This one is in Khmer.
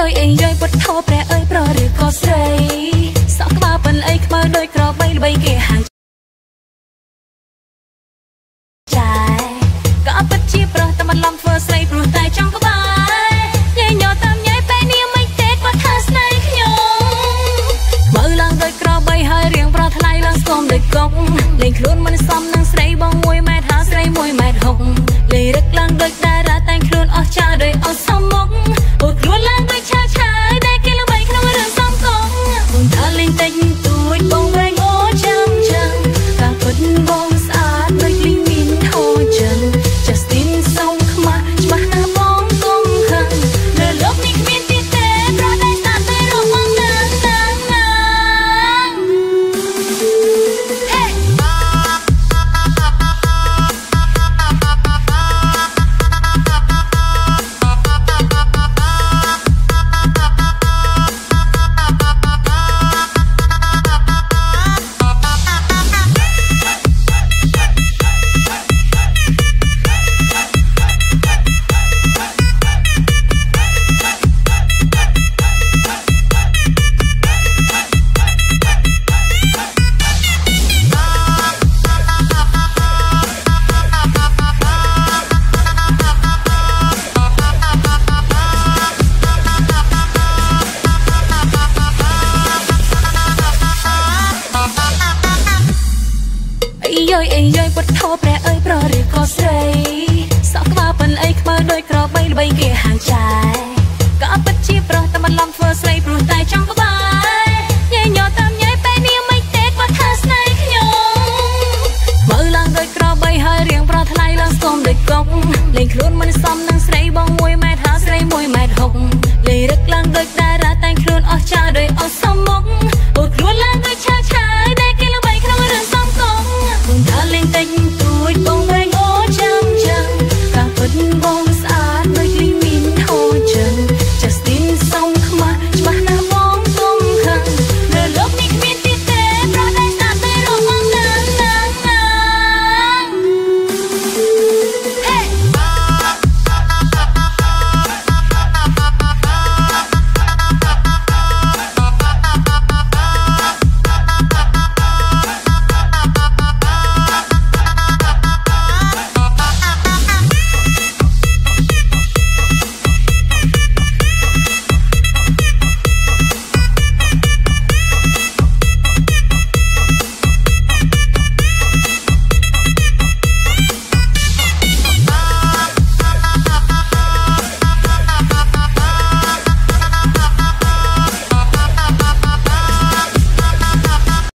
យអីយយពុតធោព្រះអើយប្រឬក៏ស្រីសក់ក្បាលប៉ុនអីខ្មៅដូចក្របីល្បីគេហាងចាយក៏ពិតជាប្រុសតែមិនឡំធ្វើស្រីព្រោះតែចង់ក្បាយយាយញ៉ោតាមយាយពេលនេះមិនទេគាត់ថាស្នេហ៍ខ្ញុំមើលឡើងដូចក្របីហើយរៀងប្រថ្លៃឡើងស្គមដូចកុកលេងខ្លួនមិនសមនឹងស្រីបង1ម៉ែត្រ50ស្រី1ម៉ែត្រ60លេងរឹកឡើងដូចតារាតែងខ្លួនអស់ចាដោយអស់សមមុខអូខ្លួនឡើងដូចឆាឆាយដែលគេល្បីក្នុងរឿងសំកងបងថាលេងតិចទួចបងវែងអូចាំចាំការពិតបងស្អាតដូចលីមីនហូចឹង Justin សុំខ្មាស់ច្បាស់ណាស់បងកុំខឹងនៅលោកនេះគ្មានទៀតទេប្រដេញតាតែរកបងណាស់ណាស់ណាស់ហេយយអីយយពុតធោព្រះអើយប្រឬក៏ស្រីសក់ក្បាលប៉ុនអីខ្មៅដូចក្របីល្បីគេហាងចាយ